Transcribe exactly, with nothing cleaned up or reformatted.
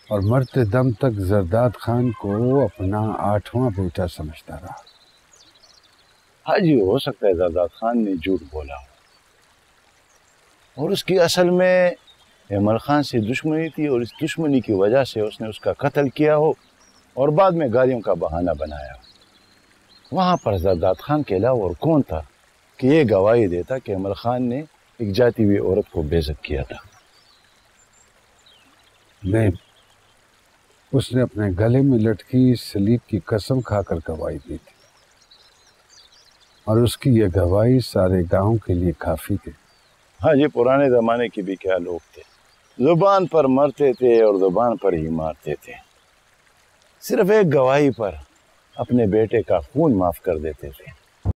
और मरते दम तक जरदाद खान को अपना आठवां बेटा समझता रहा। हाँ जी, हो सकता है जरदाद खान ने झूठ बोला और उसकी असल में अहमर खान से दुश्मनी थी और इस दुश्मनी की वजह से उसने उसका कत्ल किया हो और बाद में गालियों का बहाना बनाया। वहां पर जरदाद खान के अलावा और कौन था कि ये गवाही देता कि अहमर खान ने एक जाती हुई औरत को बेइज्जत किया था। नहीं, उसने अपने गले में लटकी सलीब की कसम खाकर गवाही दी थी और उसकी ये गवाही सारे गांव के लिए काफी थी। हाँ, ये पुराने जमाने के भी क्या लोग थे, जुबान पर मरते थे और जुबान पर ही मारते थे। सिर्फ एक गवाही पर अपने बेटे का खून माफ कर देते थे।